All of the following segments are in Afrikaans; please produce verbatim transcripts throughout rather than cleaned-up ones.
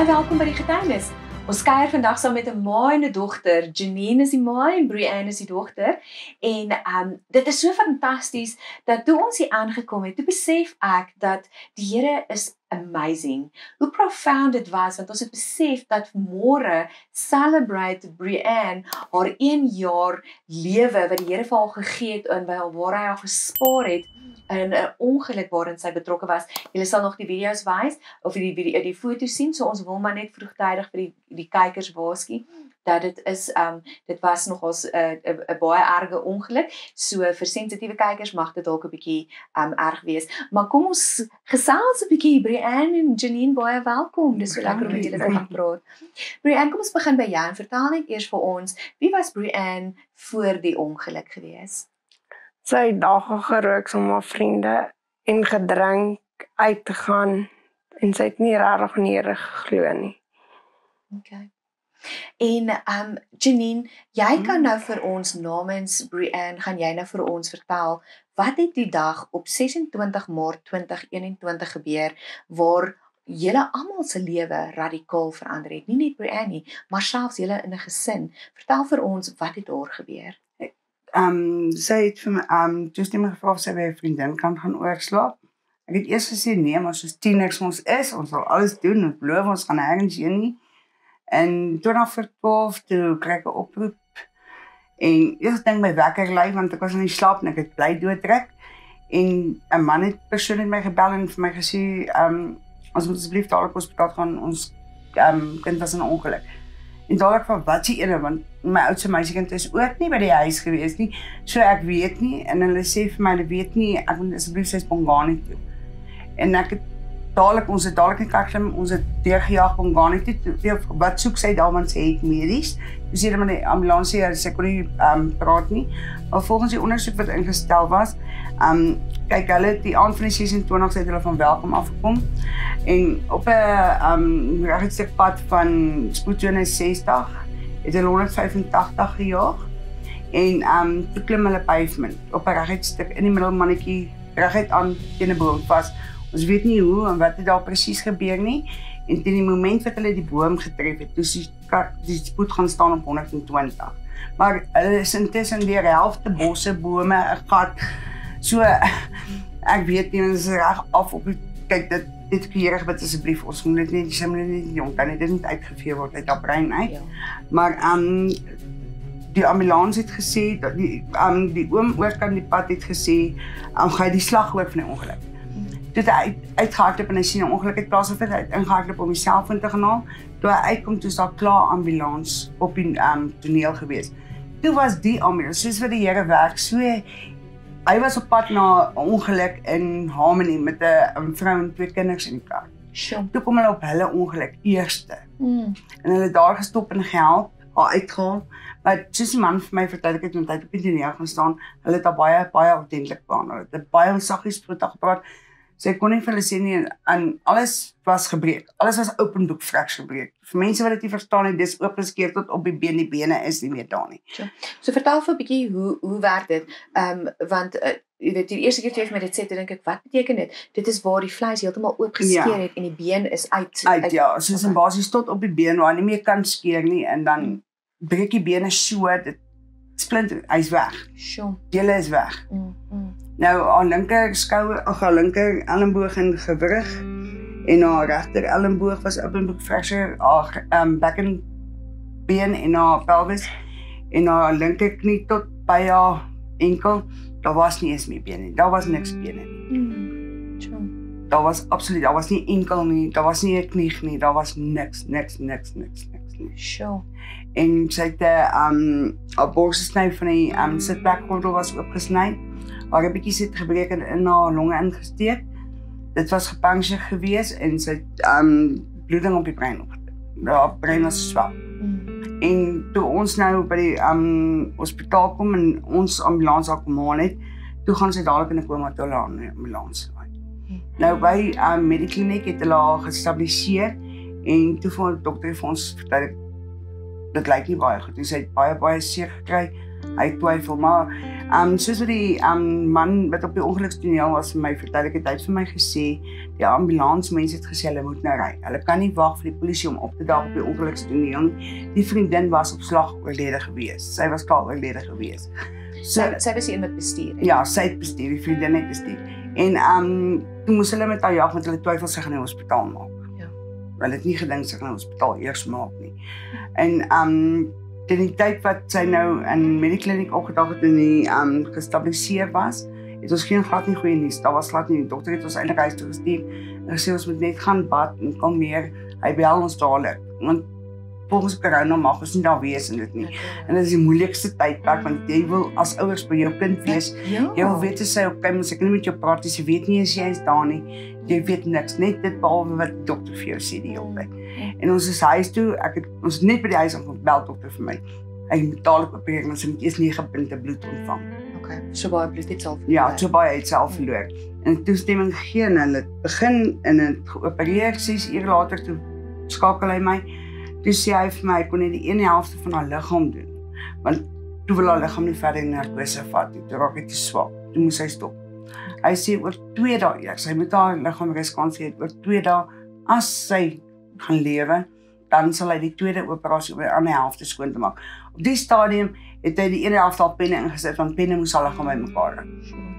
Baie welkom by die Getuienis. Ons kuier vandag saam met 'n ma en 'n dogter. Getuienis is die ma en Bre Anne is die dogter. En um, dit is so fantasties dat toe ons hier aangekom het, toe besef ek dat die Here is amazing. Hoe profound dit was, want ons het besef dat môre celebrate Bre Anne haar een jaar lewe wat die Here vir haar gegee het en waar hy haar gespaar het in 'n ongeluk waarin sy betrokke was. Julle sal nog die video's wys of die video, die foto's sien, so ons wil maar net vroegtydig vir die die kykers waarsku dat dit is um dit was nogals 'n uh, 'n uh, uh, baie erge ongeluk. So vir sensitiewe kykers mag dit dalk 'n bietjie um erg wees. Maar kom ons gesels 'n bietjie. Bre Anne en Janine, baie welkom. Dis so lekker om met julle te gaan praat. Bre Anne, kom ons begin by jou en vertel net eers vir ons, wie was Bre Anne voor die ongeluk gewees? Sy het dagen gerook saam met vriende en gedrink uit te gaan en sy het nie regtig neer geglo nie. Okay. En um Janine, jy kan nou vir ons namens Bre Anne, gaan jy nou vir ons vertel, wat het die dag op ses en twintig Maart twintig eenentwintig gebeur, waar julle almal se lewe radikaal verander het, nie net Bre Anne nie, maar selfs julle in 'n gesin. Vertel vir ons, wat het daar gebeur? Um, sy het vir my, um, toe het my gevra of sy by 'n vriendin kan gaan oorslaap. Ek het eers gesê, nee, maar soos tieners ons is, ons sal alles doen, ons beloof, ons gaan nêrens heen nie. En toe na vir twaalf, toe kry ek 'n oproep, en eers dink my wekker lui, want ek was in die slaap en ek het bly doodtrek, en 'n man het persoonlik my gebel en vir my gesê, um, ons moet asseblief dadelik hospitaal gaan, ons um, kind was in 'n ongeluk. En dadelik van, wat se ene, want my oudste meisiekind is ook nie by die huis gewees nie, so ek weet nie, en hulle sê vir my, hulle weet nie, ek moet asseblief sy Bongani toe. En ek het dadelik, ons het dadelik in Kaklim, ons het deurgejaag Bongani toe, toe, wat soek sy daar, want sy het medies, dus hier met die ambulance, ja, sy kon nie um, praat nie, maar volgens die ondersoek wat ingestel was, um, kyk, hulle, die aand van die ses en twintigste het hulle van Welkom afgekom, en op 'n um, reguitstuk pad van spoedgetuienis sestig, het hulle honderd vyfentagtig gejaag, en um, toe klim hulle pavement, op 'n reguitstuk in die middelmannetjie, reguit aan teen 'n boom vas. Ons weet nie hoe en wat het daar presies gebeur nie, en teen die moment wat hulle die boom getref het, toe die, die spoed gaan staan op honderd twintig. Maar hulle is intussen deur helfte bosse, bome, 'n gat, so ek weet nie, ons is reg af op die, kyk, dit, dit keerig, wat asseblief, ons moet dit nie, sy moet dit nie, jong, kan dit niet uitgevee word uit dat brein uit, ja. Maar um, die ambulance het gesê, dat die, um, die oom oorkant die pad het gesê, um, ga jy die slag hoor van die ongeluk. Toe hy uit, uitgehardloop en hy sien 'n ongeluk het plaasgevind, hy het ingehardloop om die selfoon te gaan haal. Toe hy uitkom, toe is daar klaar ambulance op die um, toneel gewees. Toe was die ambulance, soos wat die Here werk, so hy was op pad na 'n ongeluk in Harmony met 'n vrou en twee kinders in die kar. Sure. Toe kom hulle op hulle ongeluk eerste. Mm. En hulle daar gestop en gehelp, haar uitgehaal. Maar soos die man vir my vertel, ek het met tyd op die toneel gaan staan, hulle het daar baie, baie ordentlik behandel. Hulle het baie saggies met haar gepraat. Sy kon nie vir hulle sê nie, en alles was gebreek. Alles was open book fracture gebreek. Vir mense wat dit nie verstaan nie, dis oopgeskeer tot op die been, die bene is nie meer daar nie. So, so vertel vir 'n bietjie, hoe, hoe werk dit? Um, want, uh, jy weet, die eerste keer toe jy my dit sê, toe dink ek, wat beteken dit? Dit is waar die vleis heeltemal oopgeskeer ja. het en die been is uit. Uit, uit ja, soos in basis tot op die been, waar hy nie meer kan skeer nie, en dan hmm. breek die bene so, dit splinter, hy is weg. Sure. Dele is weg. Mm, mm. Nou, haar linker skouer, ag, haar linker elmboog en gewrig, en haar regter elmboog was open book fracture, haar um, bekkenbeen en haar pelvis, en haar linker knie tot by haar enkel, daar was nie eens meer bene nie, daar was niks bene nie. Mm, sure. Daar was absoluut, daar was nie enkel nie, daar was nie 'n knie nie, daar was niks, niks, niks, niks, niks nie. Sure. En sy het 'n um, haar borsgesny van die um, sitplekgordel was oopgesny. Haar ribbetjies het gebreek en in haar longe ingesteek. Dit was gepuncture gewees en sy het um, bloeding op die brein opgetrek. Haar brein was swak. Mm. En toe ons nou by die um, hospitaal kom en ons ambulance haar kom haal het, toe gaan sy dadelik in 'n koma toe hulle aan die ambulance laai. Mm. Nou by um, Medikliniek het hulle haar gestabiliseer en toe vir die dokter vir ons vertel, dit lyk nie baie goed. En sy het baie baie seer gekry. Hy twyfel, maar um, soos wat die um, man wat op die ongelukstoneel was vir my vertel, ek het hy het vir my gesê, die ambulansmense het gesê, hulle moet nou ry. Hulle kan nie wag vir die polisie om op te daag op die ongelukstoneel nie. Die vriendin was op slag oorlede gewees. Sy was klaar oorlede gewees. So, sy, sy was die een met bestuur. He? Ja, sy het bestuur, die vriendin het bestuur. En um, toen moes hulle met haar jag, want hulle twyfel sy gaan in die hospitaal maak. Ja. Hulle het nie gedink sy gaan in die hospitaal eers maak nie. En um, in die tyd wat sy nou in medikliniek opgedag het en die um, gestabiliseer was, het ons geen glad nie goeie nuus. Daar was glad nie, die dokter het ons eintlik huis toe gestuur en gesê ons moet net gaan bad en kom meer. Hy bel ons dadelik, want volgens corona mag ons nie daar wees en dit nie. En dit is die moeilikste tydperk, want jy wil as ouers by jou kind wees. Ja. Jy wil weet as sy op kyk, as ek nie met jou praat, jy weet nie as jy is daar nie. Jy weet niks, net dit behalwe wat die dokter vir jou sê die hele tyd. En ons is huis toe, ek het ons net by die huis aankom, bel dokter vir my. Hy moet dadelik opereer, want sy moet eers nege punte bloed ontvang. Okay, so baie bloed het self verloor. Ja, so baie het self verloor. En toestemming gegee en hulle het begin en het geopereer, ses uur later toe skakel hy my. Toe sê hy vir my, ek kon net die ene helfte van haar liggaam doen. Want toe wil haar liggaam nie verder narkose vat nie, toe raak hy te swak, toe moes hy stop. Hy sê oor twee dae eers, hy moet haar liggaam reskans hê, oor twee dae, as sy gaan lewe, dan sal hy die tweede operasie oor die ander helfte skoon te maak. Op die stadium het hy die ene helfte al penne ingesit, want penne moes haar liggaam by mekaar hou.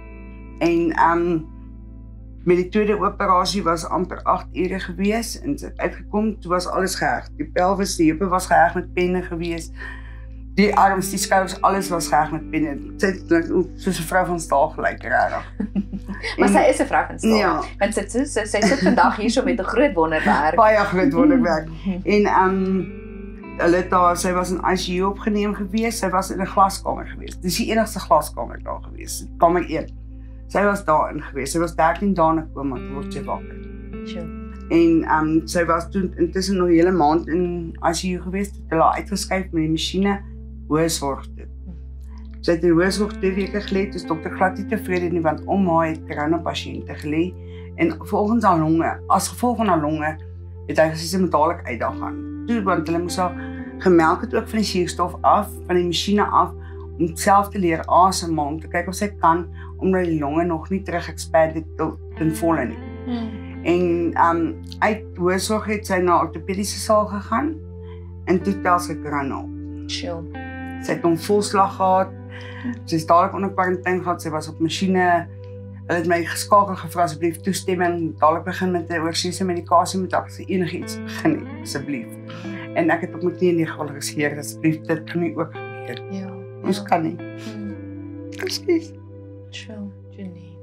En um, met die tweede operasie was amper agt ure gewees en sy het uitgekom, toe was alles geheg. Die pelvis, die heupe was geheg met penne gewees. Die arms, die skouers, alles was geheg met penne. Sy het soos 'n vrou van staal gelyk, regtig. Maar sy is 'n vrou van staal. Ja. Want sy, sy, sy, sy sit vandag hier so met 'n groot wonderwerk. Baie groot wonderwerk. En um, hulle daar, sy was in I C U opgeneem gewees, sy was in 'n glaskamer gewees. Dis die enigste glaskamer daar gewees, kamer een. Sy was daarin gewees, sy was dertien dae in 'n koma, toe word sy wakker. Sure. En um, sy was toen intussen nog 'n hele maand in I C U gewees, toe hulle haar uitgeskuif met die masjiene hoë sorg toe. Sy het in hoë sorg twee weke gelê, toe is dokter glad nie tevrede nie, want om haar het corona-pasiënte gelê. En volgens haar longe, as gevolg van haar longe, het hy gesê sy moet dadelik uitdag gaan. Toe, want hulle moes haar gemelk het ook van die suurstof af, van die masjiene af, om self te leer asemhaal, om te kyk of sy kan, omdat die longe nog nie terug expand het ten volle nie. Hmm. En um, uit hoërsorg het sy na ortopediese saal gegaan, en toe tel sy corona op. Chill. Sy het hom volslag gehad, sy is dadelik onder quarantaine gehad, sy was op masjiene, hulle het my geskakel gevra asseblief toestemming, dadelik begin met 'n oorseese medikasie, moet ek sy enige iets begin het, asseblief. En ek het op my knie in die geval gereageer, asseblief, dit kan nie ook gebeur. Ja. Ons ja. kan nie. Hmm. Ekskuus. Chill, Janine.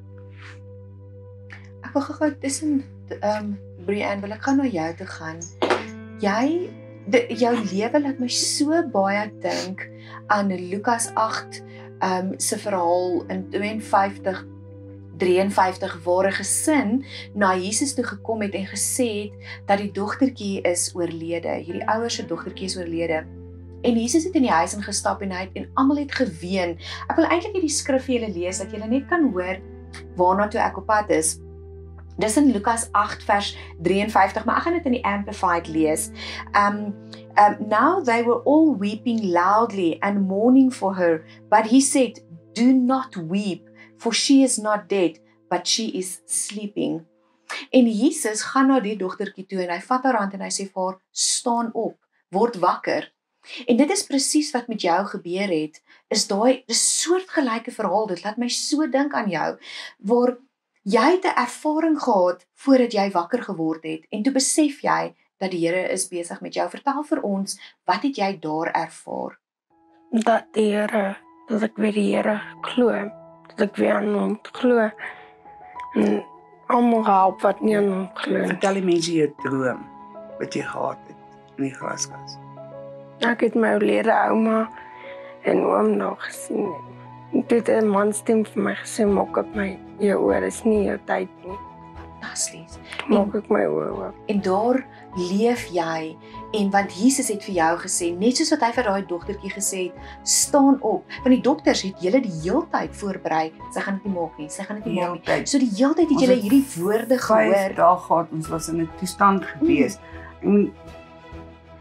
Ek wil gou tussen um, Bre Anne, wil ek gaan na jou toe gaan. Jy, de, jou lewe laat my so baie dink aan Lukas agt um, se verhaal in vyf twee vyf, drie en vyftig waar 'n gesin na Jesus toe gekom het en gesê het dat die dogtertjie is oorlede, hierdie ouers se dogtertjie is oorlede. En Jesus het in die huis ingestap en hy het en almal het geween. Ek wil eintlik hierdie skrif vir julle lees dat julle net kan hoor waarna toe ek op pad is. Dis in Lukas agt vers drie en vyftig, maar ek gaan dit in die Amplified lees. Um, um, Now they were all weeping loudly and mourning for her, but he said, "Do not weep, for she is not dead, but she is sleeping." En Jesus gaan na die dogtertjie toe en hy vat haar hand en hy sê vir haar, "Staan op, word wakker." En dit is presies wat met jou gebeur het, is daai 'n soortgelyke verhaal, dit laat my so dink aan jou, waar jy het 'n ervaring gehad voordat jy wakker geword het, en toe besef jy dat die Here is besig met jou. Vertel vir ons, wat het jy daar ervaar? Dat die Here, dat ek weer die Here glo, dat ek weer aan hom glo, en almal help wat nie aan hom glo. Vertel die mense jou droom, wat jy gehad het in die glaskas. Ek het my oorlede ouma en oom nog gesien. Toe het 'n manstem vir my gesê, maak op my jou oor, is nie jou tyd nie. Fantasties. Maak ek my oor oop. En daar leef jy, en want Jesus het vir jou gesê, net soos wat hy vir daai dogtertjie gesê het, staan op. Want die dokters het julle die heeltyd voorberei, sy gaan dit nie maak nie, sy gaan dit nie maak nie. So die heeltyd het julle hierdie woorde gehoor. Vyf dae gehad, ons was in 'n toestand gewees. Hmm.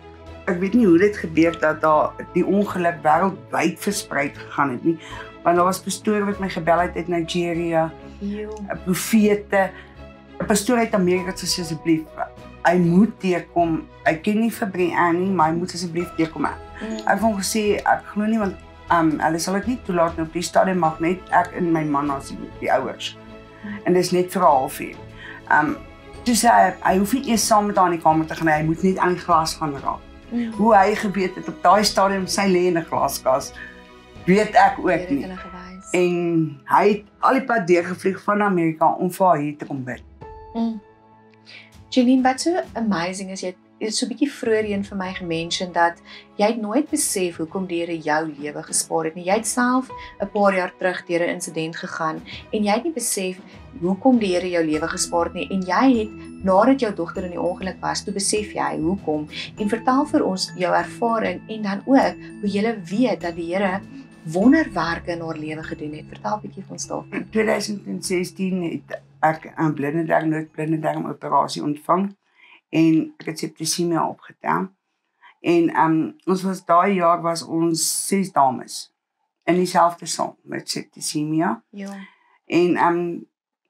ek weet nie hoe dit gebeur dat daar die ongeluk wêreldwyd verspreid gegaan het nie. Want daar was pastore wat my gebel het uit Nigeria, 'n profete, 'n pastoor uit Amerika het gesê asseblief, hy moet teekom. Hy ken nie vir Bre Anne nie, maar hy moet asseblief teekom. Mm. Ek het hom gesê ek glo nie want um, hulle sal dit nie toelaat op die stadium mag net ek en my man as die, die ouers. Mm. En dis net vir 'n halfuur. Um, toe sê hy, hy hoef nie eers saam met haar in die kamer te gaan, hy moet net aan die glas gaan raak. Mm. Hoe hy geweet het op daai stadium sy lê in 'n glaskas, weet ek ook nie. En hy het al die pad deurgevlieg van Amerika om vir haar hier te kom bid. Mm. Janine, wat so amazing is, jy het so 'n bietjie vroeër een vir my gemention dat jy het nooit besef hoekom die Here jou lewe gespaar het nie. Jy het self 'n paar jaar terug deur 'n insident gegaan en jy het nie besef hoekom die Here jou lewe gespaar het nie. En jy het nadat jou dogter in die ongeluk was, toe besef jy hoekom. En vertel vir ons jou ervaring en dan ook hoe jy weet dat die Here wonderwerke in haar lewe gedoen het. Vertel 'n bietjie van ons daarvan. In twintig sestien het ek 'n blinde darm, noodblinde darm operasie ontvang en ek het septisemia opgetel. En um, ons was daai jaar was ons ses dames in dieselfde saal met septisemia. Ja. En um,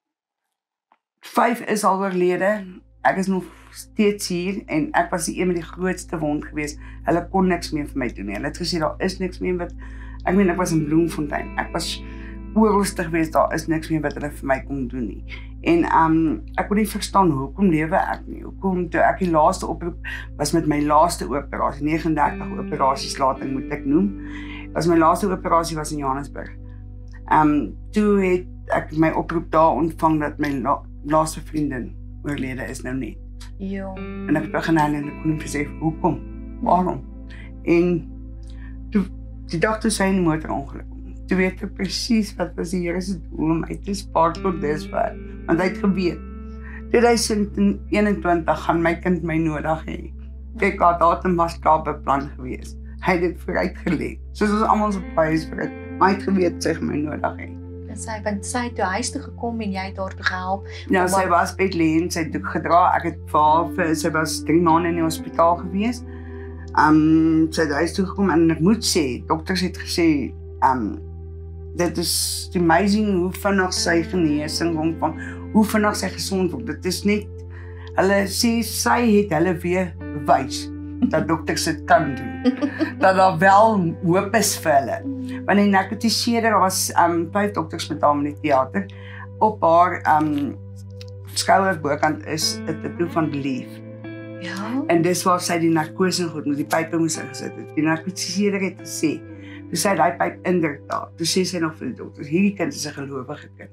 vyf is al oorlede. Ek is nog steeds hier en ek was die een met die grootste wond geweest. Hulle kon niks meer vir my doen nie. Hulle het gesê daar is niks meer wat ek meen ek was in Bloemfontein. Ek was oorlostig geweest, daar is niks meer wat hulle vir my kon doen nie. En um, ek kon nie verstaan hoekom lewe ek nie. Hoekom toe ek die laaste oproep was met my laaste operasie, nege en dertig operasies later moet ek noem. Was my laaste operasie was in Johannesburg. Um, toe het ek my oproep daar ontvang dat my la, laaste vriendin oorlede is nou net. Ja. En ek begin huil en ek kon nie besef hoekom, waarom. En toe die dokters sê 'n motorongeluk. Toe weet ek presies wat was die Here se doel om my te spaar tot dusver, want hy het geweet. twintig eenentwintig gaan my kind my nodig hê. Kyk, haar datum was klaar beplan gewees. Hy het dit vooruit gelê. Soos ons almal se paais vir dit, maar hy het geweet sy gaan my nodig hê. En sy want sy het toe huis toe gekom en jy het haar toe gehelp. Ja, sy was bedleen, sy het doek gedra. Ek het vir haar vir sy was drie maande in die hospitaal gewees. Um, sy het huis toe gekom en ek moet sê, dokters het gesê, um, dit is amazing hoe vinnig sy genesing kom van, hoe vinnig sy gesond word. Dit is net, hulle sê, sy het hulle weer bewys, dat dokters dit kan doen. Dat daar wel hoop is vir hulle. Want die narkotiseerder, daar was um, vyf dokters met haar in die theater, op haar um, skouer bokant is 'n tatoe van Believe. Ja. En dis waar sy die narkose goed met die pype moes ingesit het. Die narkotiseerder het gesê, toe sy daai pyp indruk daar, toe sê sy nog vir die dokters, hierdie kind is 'n gelowige kind.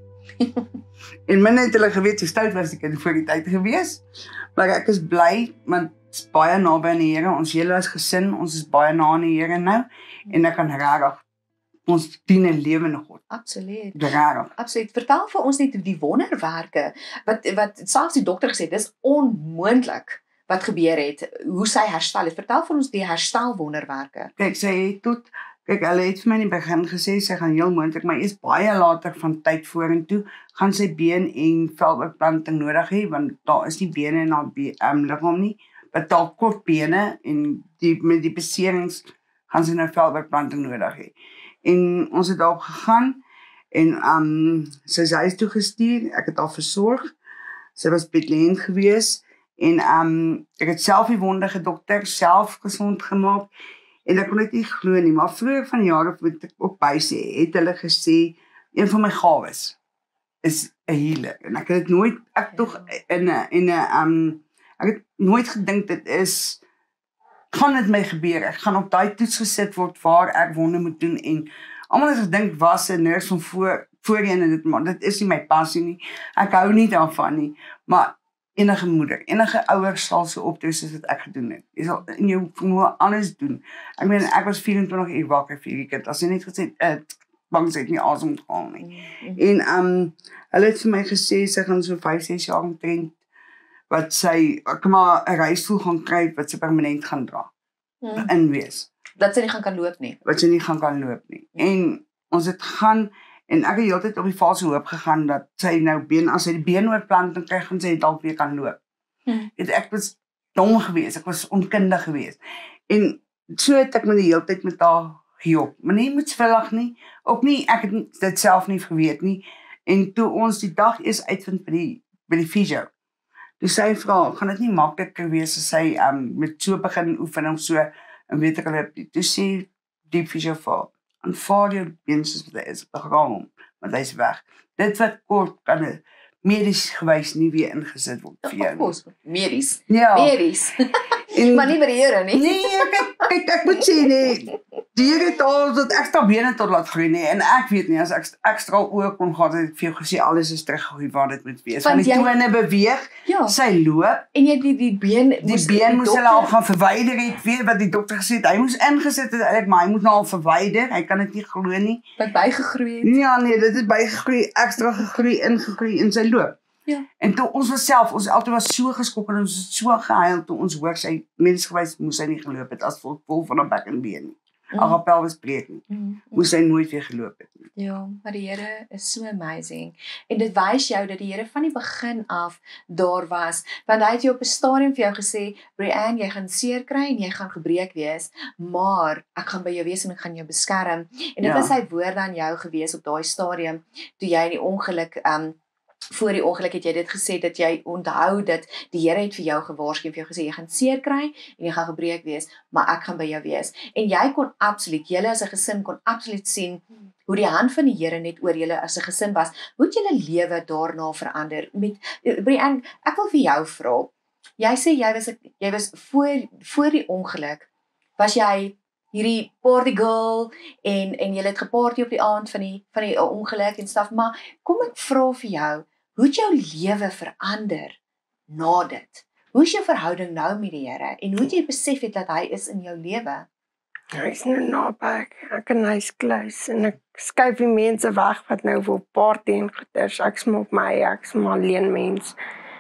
En min het hulle geweet hoe stout was die kind voor die tyd gewees, maar ek is bly, want is baie naby aan die Here, ons hele as gesin, ons is baie na aan die Here nou, en ek kan regtig, ons dien 'n lewende God. Absoluut. Regtig. Absoluut. Vertel vir ons net die wonderwerke, wat, wat selfs die dokter gesê, dis onmoontlik wat gebeur het, hoe sy herstel het. Vertel vir ons die herstelwonderwerke. Kyk, sy het tot, kyk, hulle het vir my in die begin gesê, sy gaan heel moontlik, maar eers baie later van tyd vorentoe, gaan sy been en veloorplanting nodig hê, want daar is nie bene in haar be, um, liggaam nie, wat daar kort bene, en die, met die beserings gaan sy nou veloorplanting nodig hê. En ons het daarop gegaan, en um, sy is huis toe gestuur, ek het haar versorg, sy was bedlend gewees, en um, ek het self die wonderlike dokter self gesond gemaak, en ek kon dit nie glo nie, maar vroeër van jare moet ek ook by sê, het hulle gesê, een van my gawes is 'n healer, en ek het dit nooit, ek tog in 'n in 'n um, ek het nooit gedink dit is, gaan dit my gebeur, ek gaan op daai toets gesit word waar ek wonder moet doen, en almal het gedink was 'n nurse van voor, voorheen, en dit, maar dit is nie my passie nie, ek hou nie daarvan nie, maar enige moeder, enige ouers sal so optree soos wat ek gedoen het. Jy sal in jou vermoë alles doen. Ek meen, ek was vyf-en-twintig uur wakker vir die kind, as jy net gesê het, bang sy het nie asem gehaal nie. Mm-hmm. En um, hulle het vir my gesê, sy gaan so vyf, ses jaar omtrent, wat sy, ek maar 'n reisstoel gaan kry, wat sy permanent gaan dra, mm. in wees. Dat sy nie gaan kan loop nie. Wat sy nie gaan kan loop nie. Mm. En ons het gaan, en ek het die hele tyd op die valse hoop gegaan, dat sy nou been, as sy die beenoorplanting kry, gaan sy dalk weer kan loop. Hmm. En ek was, dom geweest, ek was onkundig geweest. En so het ek my die hele tyd met haar gehelp. Maar nie moedswillig nie, ook nie, ek het dit self nie geweet nie. En toe ons die dag eers uitvind by die, by die fysio, toe sy vra, gaan dit nie makliker wees as sy um, met so begin oefen en so, en weet ek al, toe sê die fysio vir, aanvaar jou been soos wat hy is, begraam hom, want hy is weg. Dit wat kort kan het medies gewys nie weer ingesit word vir jou. Of medies. Ja. Medies. En, maar nie by die Here nie. Nee, kyk, kyk, ek moet sê, nee, die Here het al dat ekstra bene tot laat groei, nee, en ek weet nie, as ek ekstra oor kon gehad, het ek vir jou gesê, alles is teruggegroei waar dit moet wees. Want die tone beweeg, ja. Sy loop, en jy die, die been, die moes, been moes hulle al gaan verwyder het, weet wat die dokter gesê het, hy moes ingesit het, eigenlijk, maar hy moet nou al verwyder, hy kan dit nie glo nie. Wat bygegroei het. Ja, nee, dit het bygegroei, ekstra gegroei, ingegroei in sy loop. Ja. En toe ons was self, ons altyd was so geskok en ons het so gehuil toe ons hoor sy mensgewys moes sy nie geloop het as vol, vol van 'n bek en been nie. Mm. Haar appel was breek nie. Mm. Moes sy nooit weer geloop het nie. Ja, maar die Here is so amazing. En dit wys jou dat die Here van die begin af daar was, want hy het jou op 'n stadium vir jou gesê, Bre Anne, jy gaan seer kry en jy gaan gebreek wees, maar ek gaan by jou wees en ek gaan jou beskerm. En dit Ja. was sy woorde aan jou gewees op daai stadium toe jy in die ongeluk um voor die ongeluk het jy dit gesê, dat jy onthou dat die Here het vir jou gewaarsku en vir jou gesê, jy gaan seer kry en jy gaan gebreek wees, maar ek gaan by jou wees. En jy kon absoluut, julle as 'n gesin kon absoluut sien hoe die hand van die Here net oor julle as 'n gesin was. Hoe het julle lewe daarna verander? Met Bre Anne, ek wil vir jou vra. Jy sê jy was jy was voor voor die ongeluk, was jy hierdie party girl en en jy het geparty op die aand van die van die ongeluk en stuff, maar kom ek vra vir jou, hoe het jou lewe verander na dit? Hoe is jou verhouding nou met die Here en hoe het jy besef het dat hy is in jou lewe? Hy is nou naby, ek, ek en hy is close en ek skuif die mense weg wat nou wil party en goeders, ek smaak my, ek is maar alleen mens.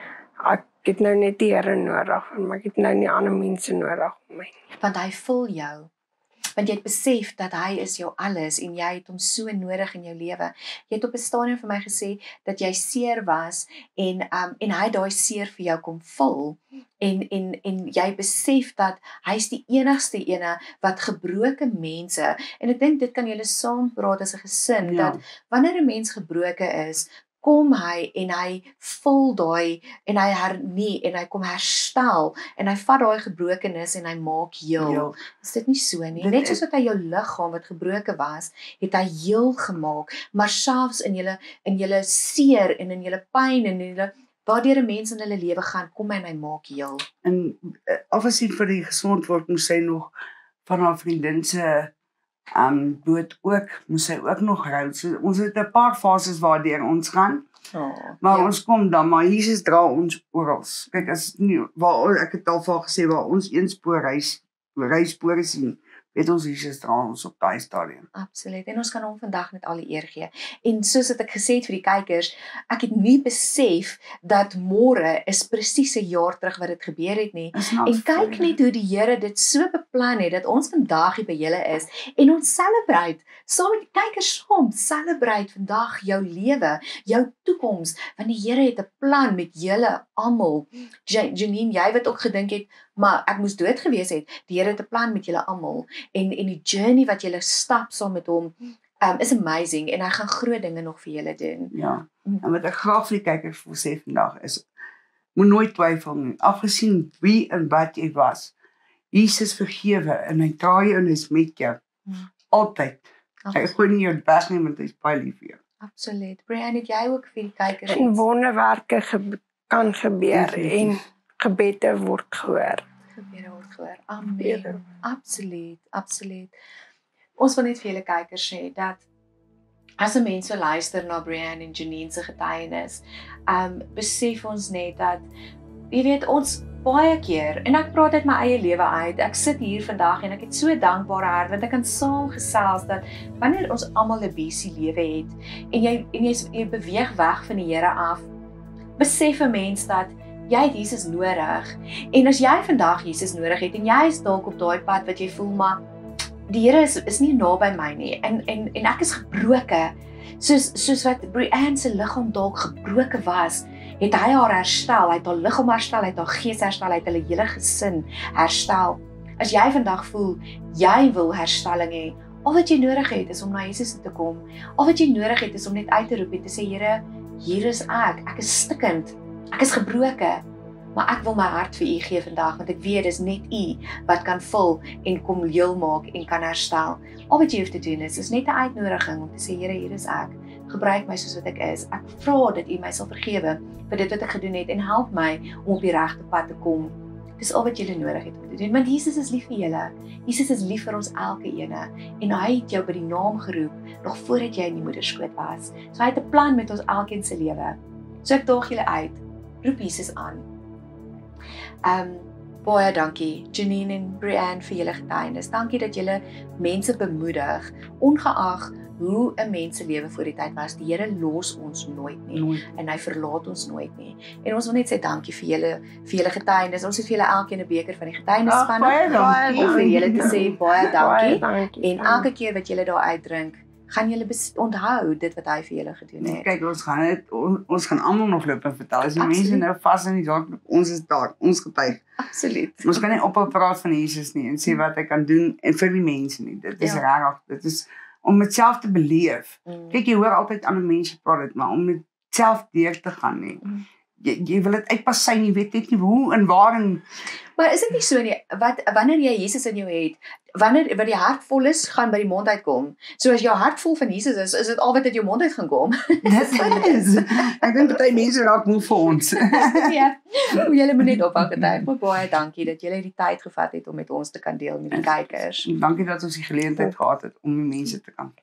Ek het nou net die Here nodig, maar ek het nou nie ander mense nodig om my. Want hy vul jou. Want jy het besef dat hy is jou alles en jy het hom so nodig in jou lewe. Jy het op 'n stadium vir my gesê dat jy seer was en um, en hy daai seer vir jou kom vul en en en jy besef dat hy's die enigste ene wat gebroke mense, en ek dink dit kan julle saam praat as 'n gesin, Ja. dat wanneer 'n mens gebroke is, kom hy en hy vul daai en hy hernie en hy kom herstel en hy vat daai gebrokenis en hy maak heel. Ja. Is dit nie so nie? Dit Net is- soos wat hy jou liggaam wat gebroke was, het hy heel gemaak, maar selfs in julle in julle seer en in julle pyn en in julle waardeur 'n mens in hulle lewe gaan, kom hy en hy maak heel. En uh, afgesien vir die gesond word, moes sy nog van haar vriendin se um, dood ook, moes sy ook nog rou. So, ons het 'n paar fases waardeur ons gaan, Oh, maar ja. ons kom dan, maar Jesus dra ons oral. Kyk, as nie, waar, ek het al van gesê, waar ons een spoor reis, reispore sien, weet ons Jesus dra ons op daai stadium. Absoluut. En ons kan hom vandag net al die eer gee. En soos wat ek gesê het vir die kykers, ek het nie besef dat môre is presies 'n jaar terug wat dit gebeur het nie. En kyk net hoe die Here dit so beplan het dat ons vandag hier by julle is en ons celebrate saam met die kykers saam, celebrate vandag jou lewe, jou toekoms, want die Here het 'n plan met julle almal. Ja- Janine, jy wat ook gedink het, maar ek moes dood gewees het. Die Here het 'n plan met julle almal en en die journey wat julle stap saam met hom um, is amazing en hy gaan groot dinge nog vir julle doen. Ja, en wat ek graag vir die kykers wil sê vandag is, moet nooit twyfel nie, afgesien wie en wat jy was, Jesus vergewe en hy dra jou en hy is met jou, Hmm. altyd. Hy Absoluut. gooi nie jou weg nie, want hy is baie lief vir jou. Absoluut. Bre Anne, het jy ook vir die kykers En iets? wonderwerke ge kan gebeur Definitief. en gebede word gehoor. Gebede word gehoor. Amen. Gebede. Absoluut, absoluut. Ons wil net vir julle kykers sê dat as 'n mens so luister na Bre Anne en Janine se getuienis, um besef ons net dat jy weet ons baie keer, en ek praat uit my eie lewe uit, ek sit hier vandag en ek het so 'n dankbare hart want ek kan saam gesels dat wanneer ons almal 'n busy lewe het en jy en jy, jy beweeg weg van die Here af, besef 'n mens dat jy het Jesus nodig. En as jy vandag Jesus nodig het en jy is dalk op daai pad wat jy voel maar die Here is is nie naby my nie en en en ek is gebroke. Soos soos wat Bre Anne se liggaam dalk gebroke was, het hy haar herstel, hy het haar liggaam herstel, hy het haar gees herstel, hy het hulle hele gesin herstel. As jy vandag voel, jy wil herstelling hê, al wat jy nodig het is om na Jesus te kom. Al wat jy nodig het is om net uit te roep en te sê, Here, hier is ek, ek is stikkend, ek is gebroken, maar ek wil my hart vir U gee vandag, want ek weet, dis net U wat kan vul en kom heel maak en kan herstel. Al wat jy hoef te doen is, is net 'n uitnodiging om te sê, Here, hier is ek, gebruik my soos wat ek is, ek vra dat U my sal vergewe vir dit wat ek gedoen het en help my om op die regte pad te kom. Dis al wat jy nodig het om te doen, want Jesus is lief vir julle. Jesus is lief vir ons elke ene en hy het jou by die naam geroep nog voordat jy in die moederskoot was. So hy het 'n plan met ons elkeen se lewe. So ek daag julle uit, roep Jesus aan. Um, baie dankie Janine en Bre Anne vir julle getuienis. Dankie dat julle mense bemoedig, ongeag hoe 'n mens se lewe voor die tyd was. Die Here los ons nooit nie Nooit. en hy verlaat ons nooit nie. En ons wil net sê dankie vir julle vir julle getuienis. Ons het vir julle elkeen 'n beker van die getuienisspan baie dankie. om vir julle te sê baie dankie. Baie dankie. En elke keer wat julle daar uitdrink, gaan julle bes- onthou dit wat hy vir julle gedoen het. Kyk, ons gaan dit on, ons gaan almal nog loop en vertel. As die Absoluut. mense nou vas in die dorp, ons is daar, ons getuig. Absoluut. Ons kan nie ophou praat van Jesus nie en sê wat hy kan doen en vir die mense nie. Dit is Ja. regtig, dit is om dit self te beleef. Mm. Kyk, jy hoor altyd ander mense praat dit, maar om dit self deur te gaan nie. Mm. Jy, jy wil dit uitpassy, jy weet net nie hoe en waar en Maar is dit nie so nie, wat, wanneer jy Jesus in jou het, wanneer, wanneer die hart vol is, gaan by die mond uitkom. So as jou hart vol van Jesus is, is dit al wat uit jou mond uit gaan kom. dit is. Ek dink baie mense raak moe vir ons. Ja, julle moet net ophou getuig. Maar baie dankie dat julle die tyd gevat het om met ons te kan deel met die kykers. Dankie dat ons die geleentheid gehad het om die mense te kan.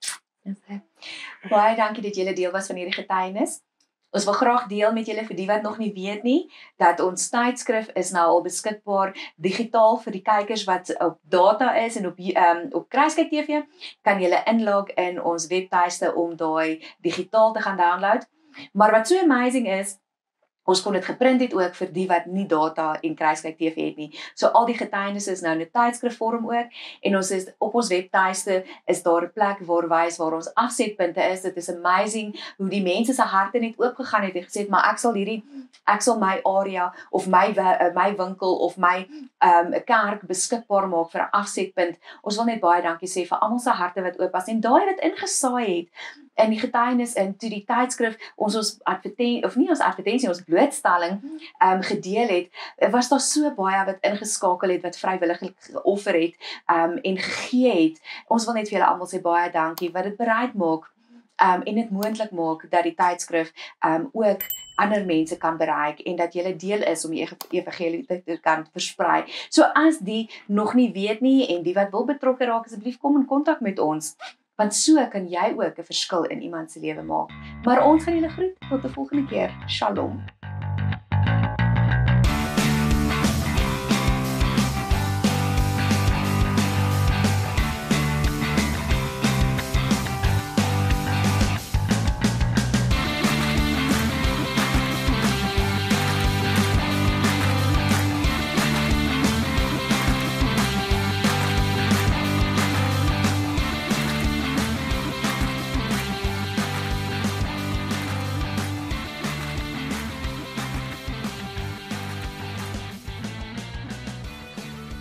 Baie dankie dat julle deel was van hierdie getuienis. Ons wil graag deel met julle vir die wat nog nie weet nie, dat ons tydskrif is nou al beskikbaar digitaal vir die kykers wat op data is en op um, op Kruiskyk T V, kan julle inlog in ons webtuiste om daai digitaal te gaan download. Maar wat so amazing is, ons kon dit geprint het ook vir die wat nie data en Kruiskyk T V het nie. So al die getuienisse is nou in 'n tydskrifvorm ook en ons is op ons webtuiste is daar 'n plek waar wys waar ons afsetpunte is. Dit is amazing hoe die mense se harte net oopgegaan het en gesê, maar ek sal hierdie ek sal my area of my my winkel of my um, kerk beskikbaar maak vir 'n afsetpunt. Ons wil net baie dankie sê vir almal se harte wat oop was en daai wat ingesaai het in die getuienis in toe die tydskrif ons ons advertensie of nie ons advertensie ons blootstelling um, gedeel het, was daar so baie wat ingeskakel het wat vrywillig geoffer het um, en gegee het. Ons wil net vir julle almal sê baie dankie wat dit bereid maak um, en dit moontlik maak dat die tydskrif um, ook ander mense kan bereik en dat julle deel is om die evangelie te kan versprei. So as die nog nie weet nie en die wat wil betrokke raak, asseblief kom in kontak met ons. Want so kan jy ook 'n verskil in iemand se lewe maak. Maar ons gaan julle groet tot 'n volgende keer. Shalom.